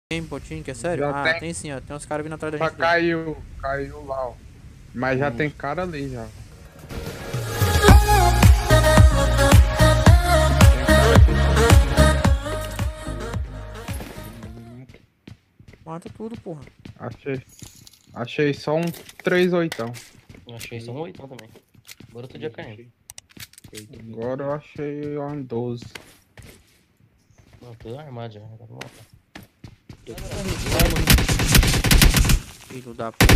Tem botinho que é sério? Já Ah, tem. tem sim, ó. Tem uns caras vindo atrás da Já gente. caiu lá, ó. Mas já tem cara ali já. Mata tudo, porra. Achei. Achei só um 3/8. Eu achei só um 8 também. Agora eu tô de AKM. Agora eu achei um 12. Não, tô armado já. Dá pra matar. Filho da puta.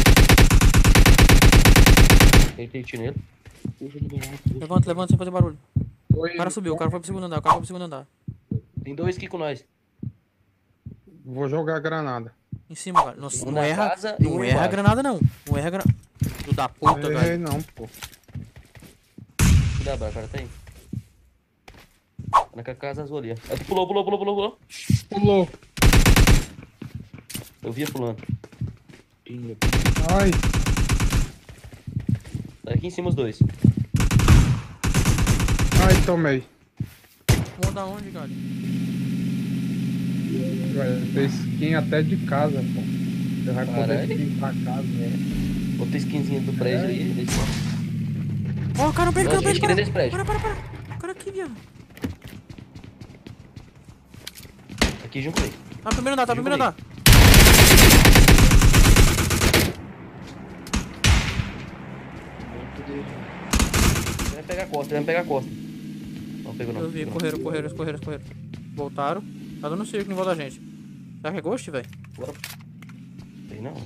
Tem tiro nele. Levanta, levanta sem fazer barulho. Oi, O cara subiu, o cara foi pro segundo andar, o cara foi pro segundo andar. Tem dois aqui com nós. Vou jogar granada. Em cima, cara. Não, Um não na erra. casa e um Não erra a embaixo. granada, não. Não erra a granada. Filho da puta, Errei velho. não, pô. Cuidado, o cara tá aí. Tá na casa azul ali, ó. Ah, tu pulou. Pulou. Eu via pulando. Ai, Tá aqui em cima os dois. ai, tomei. Vou dar onde, cara? Vai ter skin até de casa, pô. Você vai poder Caralho. skin pra casa, né? Outra skinzinha do prédio ali. Ó, o cara no prédio, cara no Nossa, prédio. gente, desse prédio. Para. O cara aqui, viado. Aqui junto aí. Tá no primeiro andar, tá no primeiro andar. Ele vai pegar a costa, Não pegou não. Eu vi, pegou não. correram. Voltaram. Tá dando círculo em volta da gente. Será que é ghost, velho? Bora. Sei não.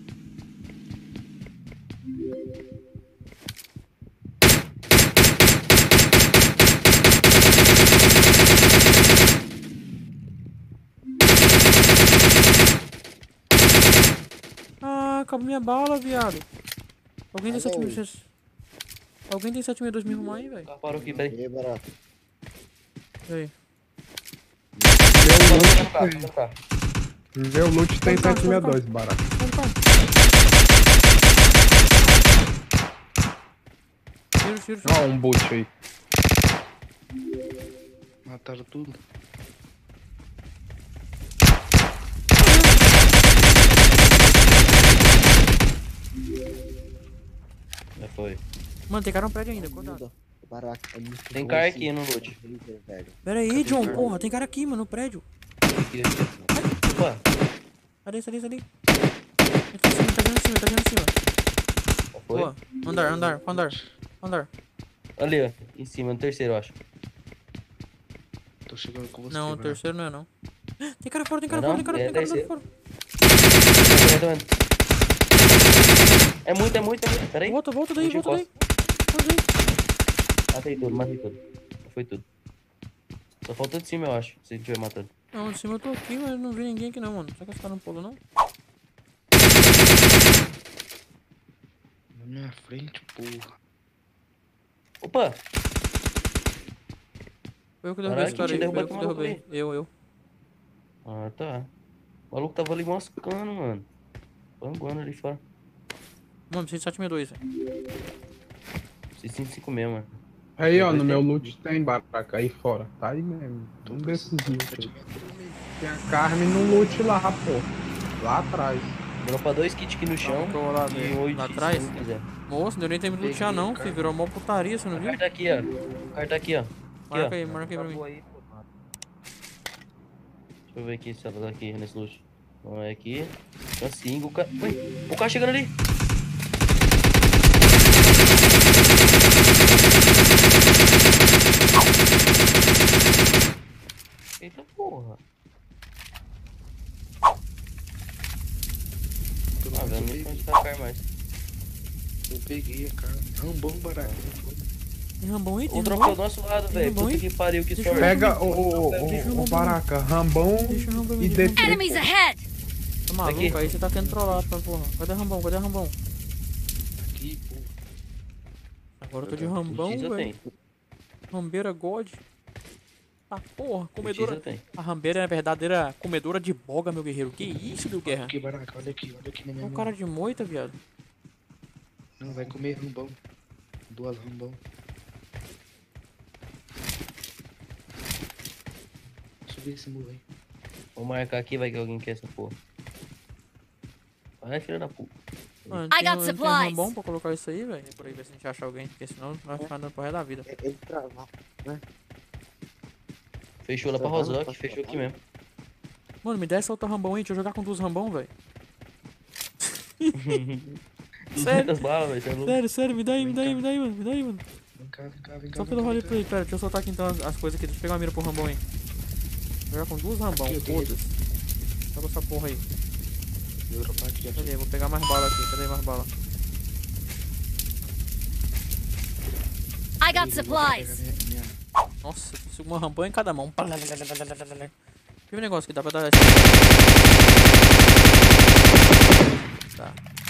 Ah, acabou minha bala, viado. Alguém tem 7.000. Alguém tem 7.200 me arrumar aí, velho? Ah, parou aqui, peraí. E aí, barato. E aí? No carro. Meu loot tem 762, barato. Tiro. Ó, um boot aí. Mataram tudo. Já foi. Mano, tem cara no prédio ainda, cuidado. Barato. É muito Tem bom cara esse aqui no loot. laser, velho. Pera aí, John, porra, tem cara aqui, mano, no prédio. Aqui. Opa, Ali. Ele tá vindo em cima. já foi. Boa. Andar. Ali, ó. Em cima, no terceiro, eu acho. Tô chegando com você. Não, o barato. terceiro não é não. Tem cara fora, Não, é terceiro. fora. Tô vendo. É muito. Pera aí. Volta daí. Matei tudo. Foi tudo. Só faltou de cima, eu acho. Se ele estiver matando. Não, de cima eu tô aqui, mas não vi ninguém aqui não, mano. Será que esse cara não pulou, não? Na minha frente, porra. Opa! Foi eu que derrubei esse cara aí, derrubou foi eu que aqui, maluco derrubei. Eu. Ah, tá. O maluco tava ali moscando, mano. Panguando ali fora. Mano, preciso de 7.200, velho. 655 mesmo, mano. Aí, ó, Depois no meu tem. loot tem baraca aí fora. Tá aí mesmo. Um desses loot aí. Tem a Carmen no loot lá, pô. Lá atrás. Dropa 2 kits aqui no chão. que eu vou lá E ver. 8 Lá atrás? se não quiser. Moço, não deu nem tempo de lutear não, filho. Virou mó putaria, você não O viu? cara tá aqui, ó. O cara tá aqui, ó. Aqui, Marca ó. aí pra mim. Deixa eu ver aqui se ela tá aqui nesse loot. Não é aqui. Tá 5. Ui, o cara chegando ali. Eita porra. Ah, velho, nem pode tacar mais. Eu peguei a cara. Rambão, barato. Tem Rambão aí? O Tem drop é do Rambão? nosso lado, Tem velho. Rambão Puta aí? que pariu, que Deixa eu sorte. Pega Deixa eu o baraca, Rambão Deixa o Rambão e me DT. Enemies ahead! Tá maluco? Aqui. Aí você tá querendo trollar, porra. Cadê Rambão? Aqui, porra. Agora eu tô de Rambão, X eu velho. tenho. Rambeira God. Ah, porra, X comedora. eu tenho. A rambeira é a verdadeira comedora de boga, meu guerreiro. Que isso, meu guerra? Aqui, baraca. Olha aqui na É minha um mão. cara de moita, viado. Não, vai comer rambão. 2 rambão. Subir esse muro aí. Vou marcar aqui, vai que alguém quer essa porra. Vai, filha da puta. Mano, I got tem um supplies. rambão pra colocar isso aí, velho. Por aí ver se a gente acha alguém, porque senão vai ficar andando pro resto da vida. Ele trava. Fechou lá pra Rosoc, fechou aqui mesmo. Mano, me dá esse outro rambão aí, deixa eu jogar com 2 rambão, velho. 200 balas, velho. Você é louco. Sério, me dá aí, mano, me dá aí, mano. Vem cá, vem cá, vem cá. Só pelo roleplay, pera, deixa eu soltar aqui então as coisas aqui, deixa eu pegar uma mira pro rambão aí. Vou jogar com 2 rambão, Aqui, aqui. foda-se. Joga essa porra aí. Vou dropar aqui, aqui. Cadê? Vou pegar mais bala aqui, cadê mais bala? I got supplies. Nossa, uma rambão em cada mão. Tem um negócio que dá pra dar. Tá.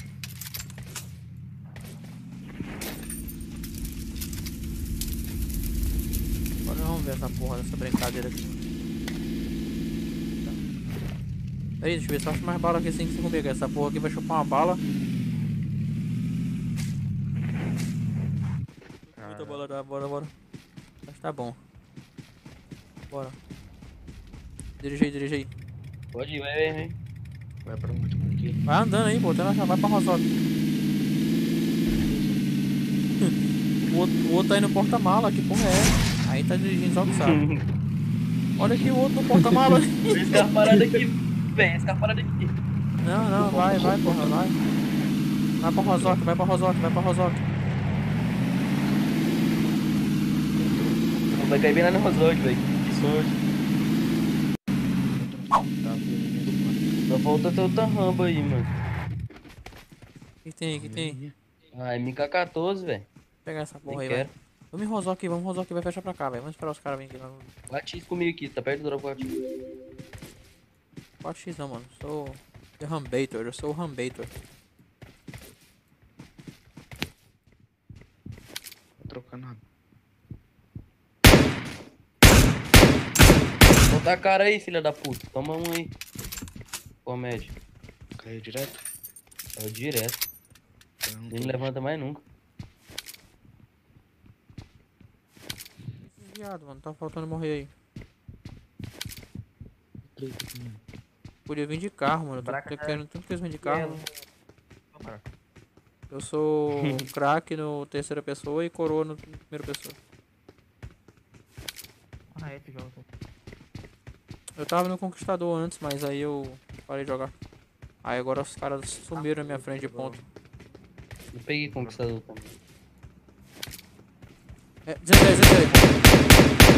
Agora vamos ver essa porra dessa brincadeira aqui. Tá. Peraí, deixa eu ver se eu acho mais bala aqui sem que comigo. Essa porra aqui vai chupar uma bala. Muita bala, dá, bora. Mas tá bom. Bora. Dirige aí. Pode ir, vai. Vai pra onde? Vamos aqui. Vai andando aí, pô, até nós já vai pra Rosoc. O outro tá aí no porta-mala, que porra é essa? Aí tá dirigindo só que sabe. Olha aqui o outro no porta-mala. Esse carro parado aqui, velho. Esse carro parado aqui. Não, vai, porra, vai. Vai pra Rosoc. Vai cair bem lá no Rosoc, velho. Que sorte. Só falta ter outra ramba aí, mano. O que tem? Ah, MK14, velho. Vou pegar essa porra aí, Nem velho. quero. Vamos em Rosoc, vai fechar pra cá, velho. Vamos esperar os caras virem aqui. Bate isso comigo aqui, tá perto do drop 4x não, mano. Sou o Rambator, eu sou o Rambator. Vou trocar nada. Bota a cara aí, filha da puta. Toma um aí. Comédia. Caiu direto? É o direto. Ele não levanta mais nunca. Viado, mano, tá faltando morrer aí. Podia vir de carro, mano. Eu tô querendo tanto que eles vêm de carro. Eu sou craque no terceira pessoa e coroa no primeira pessoa. Eu tava no Conquistador antes, mas aí eu parei de jogar. Aí agora os caras sumiram na minha frente de ponto. Eu peguei conquistador também. É, 16.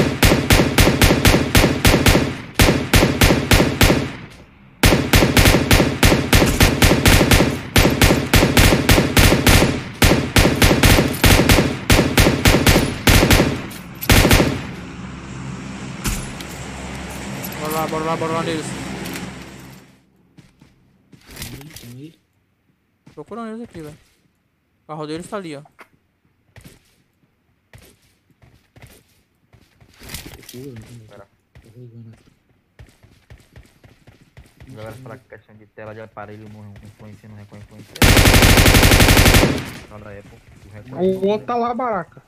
Bora lá neles. Tem aí? Procurando eles aqui, velho. O carro deles tá ali, ó. A galera fala que questão de tela de aparelho não influencia, não influencia. Lá da Apple, O outro tá lá, Baraca.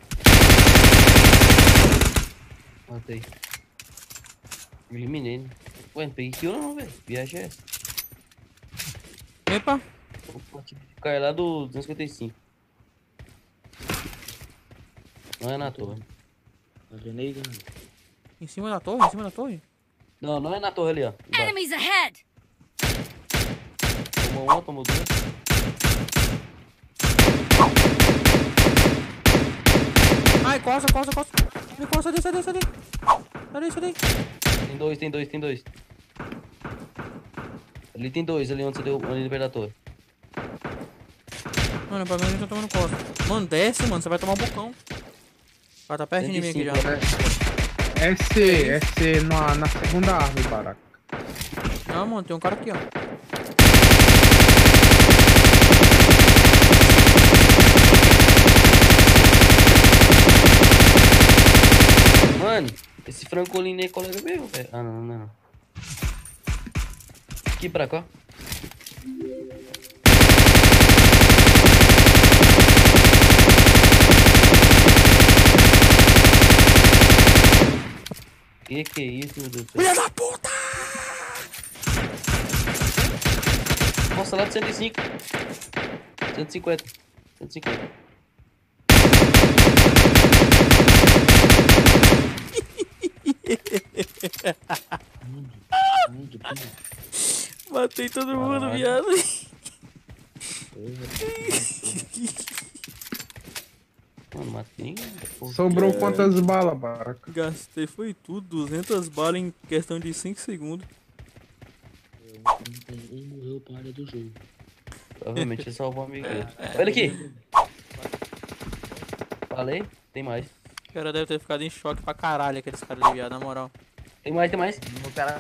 Matei. Eliminei, né? Ué, não peguei kill não, velho. Viagem é essa. Epa! Opa, tive que cair lá do 255. Não é na torre. Tá vendo aí, galera? Em cima da torre? Não, não é na torre ali, ó. Embaixo. Enemies ahead. Tomou uma, tomou duas. Ai, costa. Me costa, sai daí. Tem dois. Ali tem dois, ali onde você deu, ali perto da torre. Mano, pra mim a gente tá tomando costa. Mano, desce, mano, você vai tomar um bocão. Ah, tá perto de mim aqui já. 105, SC na segunda árvore, Baraca. Não, mano, tem um cara aqui, ó. Mano, esse francolino aí é colega meu, velho. Ah, não. Aqui pra cá. Que é isso, meu Deus do céu? Filha da puta! Nossa, lá de 105. 150. 150. Matei todo mundo, Caralho. viado. Mano, matei. Porra. Sobrou quantas balas, Baraka? Gastei, foi tudo. 200 balas em questão de 5 segundos. Um morreu pra área do jogo. Provavelmente ele salvou um amigo dele. Olha aqui. Falei? Tem mais. O cara deve ter ficado em choque pra caralho, aqueles caras ali, viado, na moral. Tem mais, tem mais. O cara.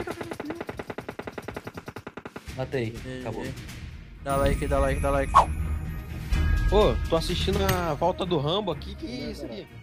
Matei. Acabou. Dá like, dá like, dá like. Ô, tô assistindo a volta do Rambo aqui, que isso aqui?